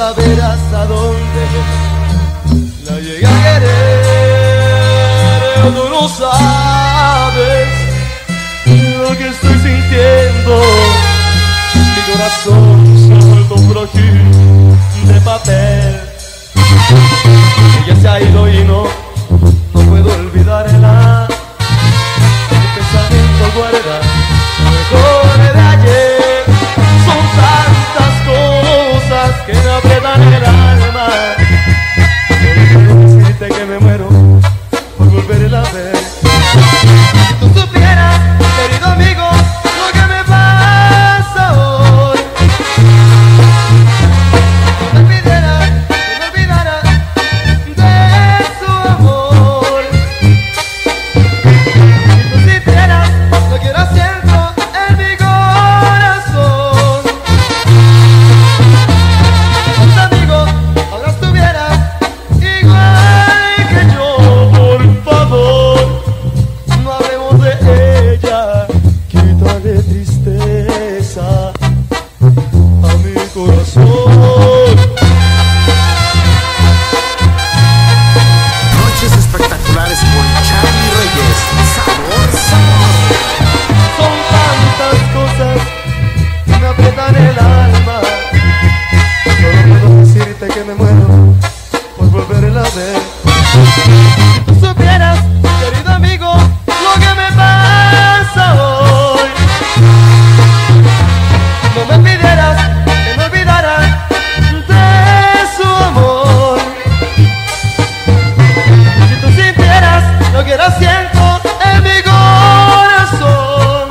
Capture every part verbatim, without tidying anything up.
saber hasta dónde la llegué a querer. Tú no sabes lo que estoy sintiendo. Mi corazón se ha vuelto un broche de papel. Ella se ha ido y no, no puedo olvidarla. Mi pensamiento guarda lo mejor de ayer. Son tantas cosas que me aprietan el alma. Solo quiero decirte que me muero por volverla a ver. Si tú supieras, querido amigo, lo que me pasa hoy. No me pidieras que me olvidara de su amor. Si tú supieras lo que ahora siento en mi corazón. Tus amigos ahora estuvieras igual que yo. Por favor, no hablemos de ella. Quítale tristeza a mi corazón. Noches espectaculares con Charlie Reyes. Sabor, sabor. Son tantas cosas que me aprietan el alma. Solo puedo decirte que me muero por volverla a ver. Si tú supieras, querido amigo, lo que me pasa hoy. No me pidieras que me olvidara de su amor. Si tú sintieras lo que ahora siento en mi corazón.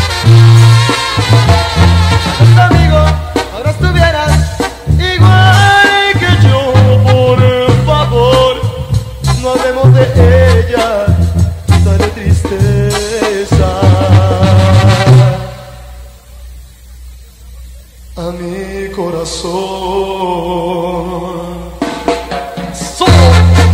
Tus amigos ahora estuvieras igual que yo. Por favor, no hablemos de ella. Dale tristeza a mi corazón. Solo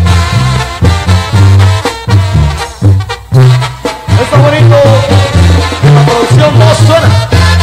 el favorito de la producción no suena.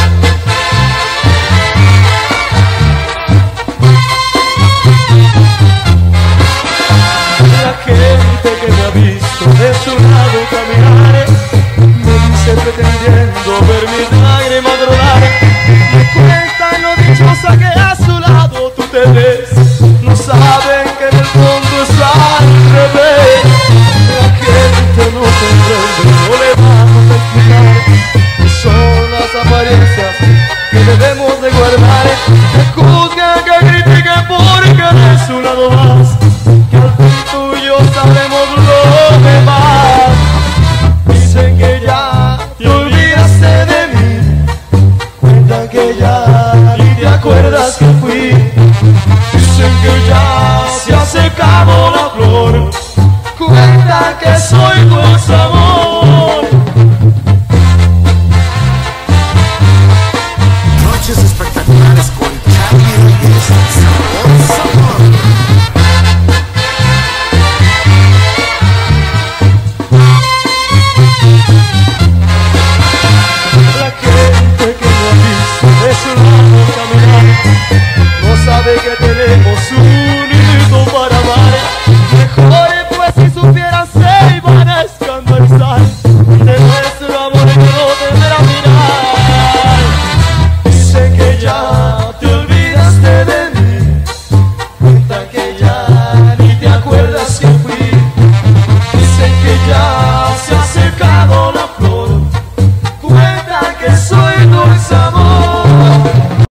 La gente que me ha visto de su lado caminar me dice pretendiendo ver mis lágrimas rodar. Me cuentan lo dichosa que a su lado tú te ves. No saben que en el fondo es al revés. La gente no comprende, no le vamos a explicar que son las apariencias que debemos de guardar. Que juzguen, que critiquen porque de su lado vas. Que al fin tú y yo sabemos lo demás. Dicen que ya te olvidaste de mí. Cuentan que ya ni te acuerdas que fui. Dicen que ya se ha secado la flor. Cuentan que soy tu amor.